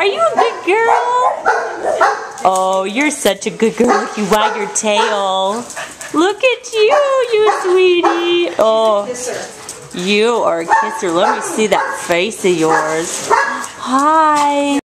Are you a good girl? Oh, you're such a good girl. Look, you wag your tail. Look at you sweetie. Oh, you are a kisser. Let me see that face of yours. Hi.